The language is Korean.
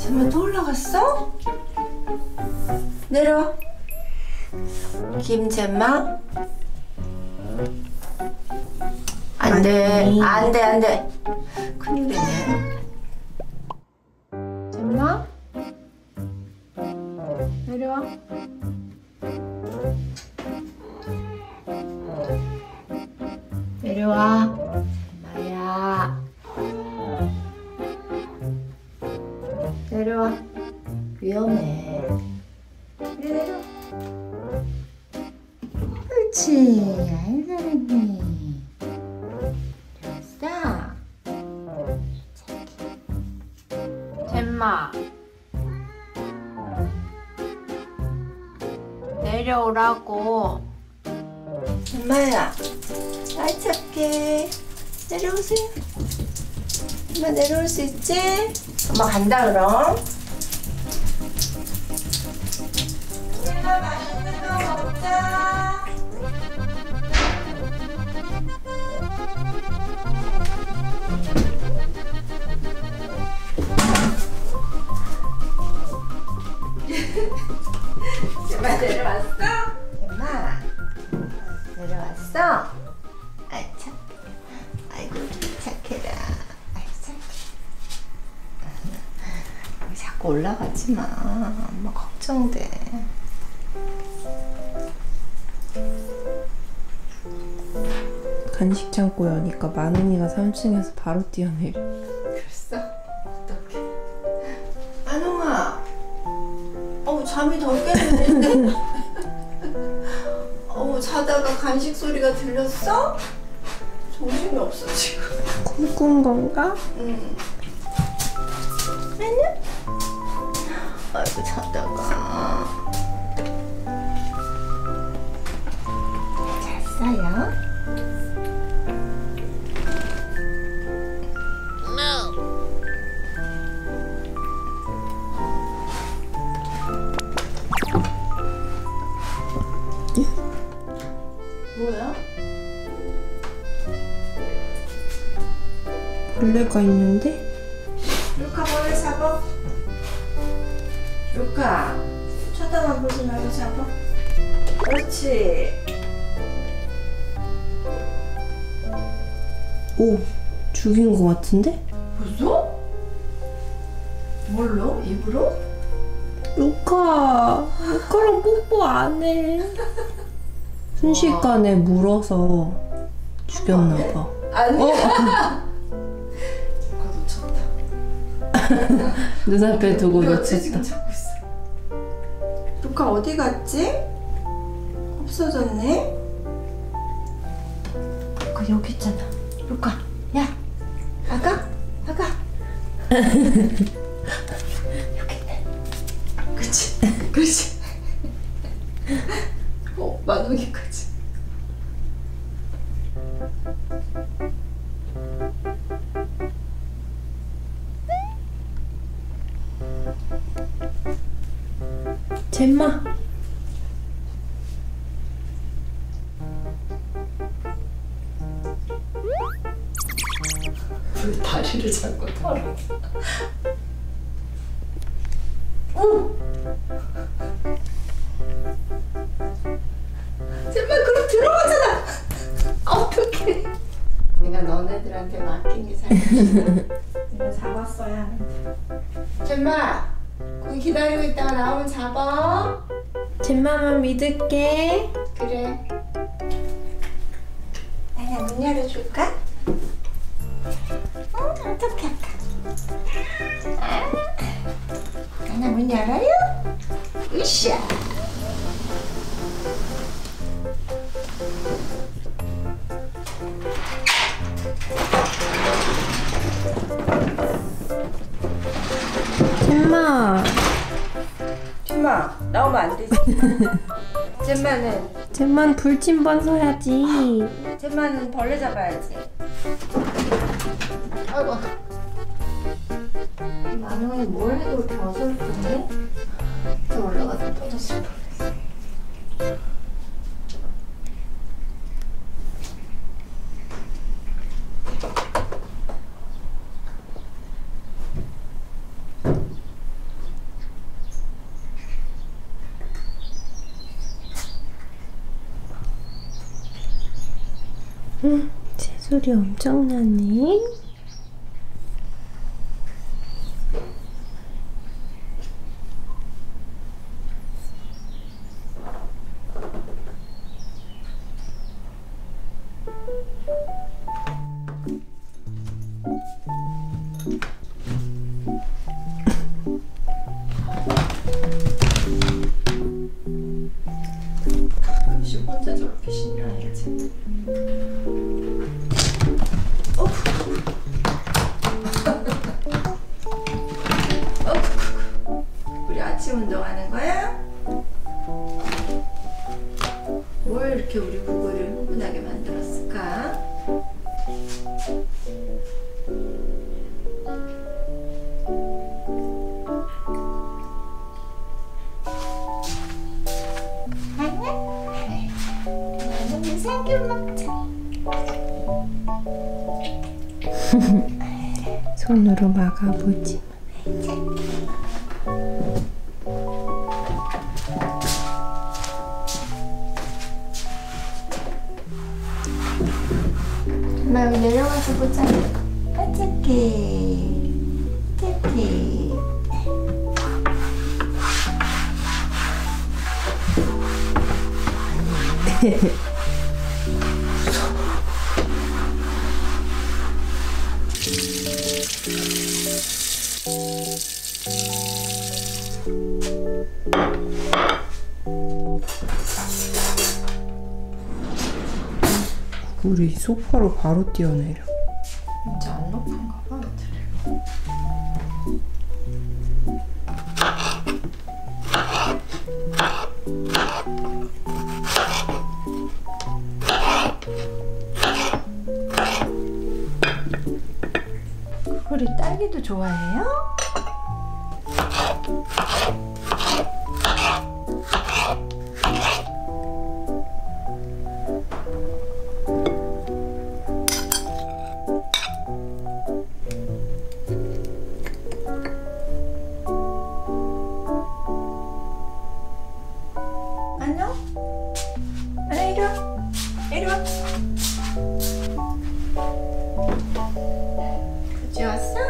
잼마 또 올라갔어? 내려와. 김잼마. 안돼 안돼 안돼. 큰일이네. 잼마 내려와. 내려와. 잼마야 내려와. 위험해. 그래 내려와. 그렇지. 아이 잘했네. 좋았어. 잼마 내려오라고. 잼마야 아이 착해. 내려오세요. 엄마 내려올 수 있지? 엄마 간다 그럼. 잼마 맛있는 거 먹자. 잼마 내려왔어? 잼마 내려왔어? 아이 참. 아이고 착해라. 아이 착해. 자꾸 올라가지 마. 엄마 걱정돼. 간식 창고 여니까 만은이가 3층에서 바로 뛰어내려. 그랬어? 어떡해. 안홍아. 잠이 더 깨는데. 자다가 간식 소리가 들렸어? 정신이 없어 지금. 꿈꾼 건가? 응. 아니야? 아이고 자다가. 잤어요? 뭐야? 벌레가 있는데? 루카 벌레 잡아. 루카 쳐다만 보지 말고 잡아. 그렇지. 오, 죽인 거 같은데? 벌써? 뭘로? 입으로? 루카랑 뽀뽀 안 해. 순식간에 물어서 죽였나봐. 아니야. 루카 놓쳤다. 눈앞에 두고 그렇지, 지금 놓쳤다. 잡고 있어. 루카 어디 갔지? 없어졌네. 루카 여기 있잖아. 루카, 야, 아가. 여기 있네. 그렇지, 그렇지. 만원이까지. 잼마. 왜 다리를 잡고 털어? 오! 제발 그럼 들어가잖아. 어떡해. 내가 너네들한테 맡긴 게 잘못이야. 내가 잡았어야 하는데. 잼마 거기 기다리고 있다가 나오면 잡아. 잼마만 믿을게. 그래. 나야 문 열어줄까? 어떡해 아까. 나야 문 열어요? 으쌰. 잼마 나오면 안 되지. 잼마는 불침번 서야지. 잼마는 벌레 잡아야지. 아이고. 만원이 뭘 해도 이렇게 어설프네. 또 올라가서 떨어질 뻔했어. 새소리 엄청 나네. 가끔씩 혼자 저렇게 신나해야지. 우리 아침 운동하는 거야? 뭘 이렇게 우리 구구를 흥분하게 만들었을까? 나는 삼겹 먹자. 손으로 막아보지. 엄마 여기 내려가서 보자. 어떡해. 어떡해. 우리 소파로 바로 뛰어내려. 이제 안 높은가 봐, 애들이. 우리 딸기도 좋아해요? 안녕? 이리 와. 이리 와. 그치 왔어?